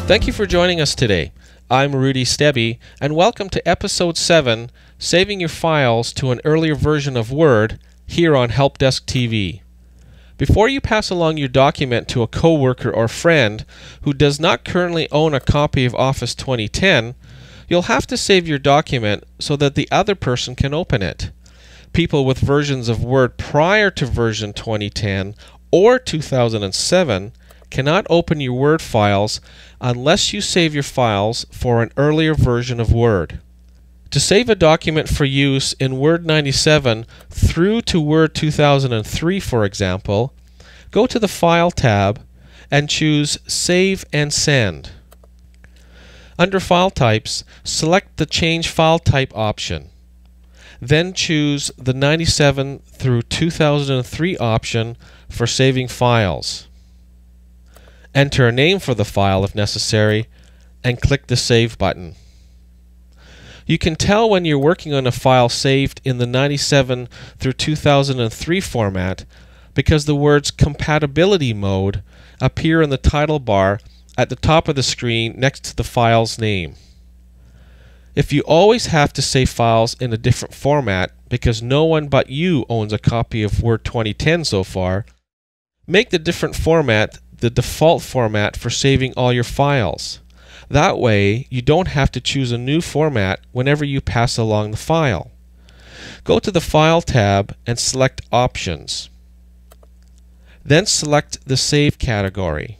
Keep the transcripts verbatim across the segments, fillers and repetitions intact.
Thank you for joining us today. I'm Rudy Stebby, and welcome to Episode seven, Saving Your Files to an Earlier Version of Word, here on HelpDeskTV. Before you pass along your document to a coworker or friend who does not currently own a copy of Office twenty ten, you'll have to save your document so that the other person can open it. People with versions of Word prior to version twenty ten or two thousand seven cannot open your Word files unless you save your files for an earlier version of Word. To save a document for use in Word ninety-seven through to Word two thousand three, for example, go to the File tab and choose Save and Send. Under File Types, select the Change File Type option. Then choose the ninety-seven through two thousand three option for saving files. Enter a name for the file if necessary, and click the Save button. You can tell when you're working on a file saved in the ninety-seven through two thousand three format because the words Compatibility Mode appear in the title bar at the top of the screen next to the file's name. If you always have to save files in a different format because no one but you owns a copy of Word twenty ten so far, make the different format the default format for saving all your files. That way, you don't have to choose a new format whenever you pass along the file. Go to the File tab and select Options. Then select the Save category.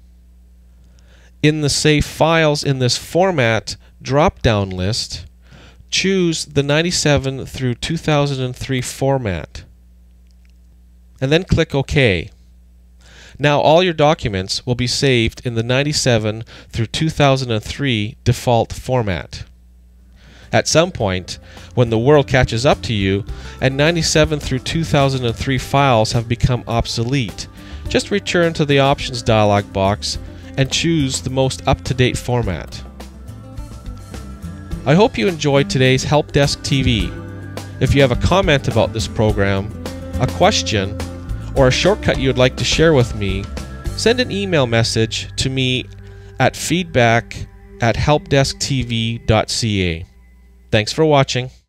In the Save Files in this format drop-down list, choose the ninety-seven through two thousand three format. And then click OK. Now all your documents will be saved in the ninety-seven through two thousand three default format. At some point, when the world catches up to you and ninety-seven through two thousand three files have become obsolete, just return to the Options dialog box and choose the most up-to-date format. I hope you enjoyed today's HelpDeskTV. If you have a comment about this program, a question, or a shortcut you would like to share with me, send an email message to me at feedback at helpdesktv dot c a. Thanks for watching.